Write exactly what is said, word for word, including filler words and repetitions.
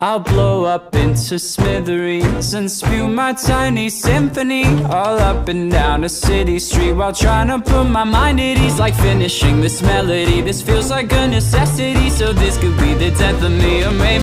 I'll blow up into smithereens and spew my tiny symphony all up and down a city street while trying to put my mind at ease. Like finishing this melody, this feels like a necessity, so this could be the death of me. Or maybe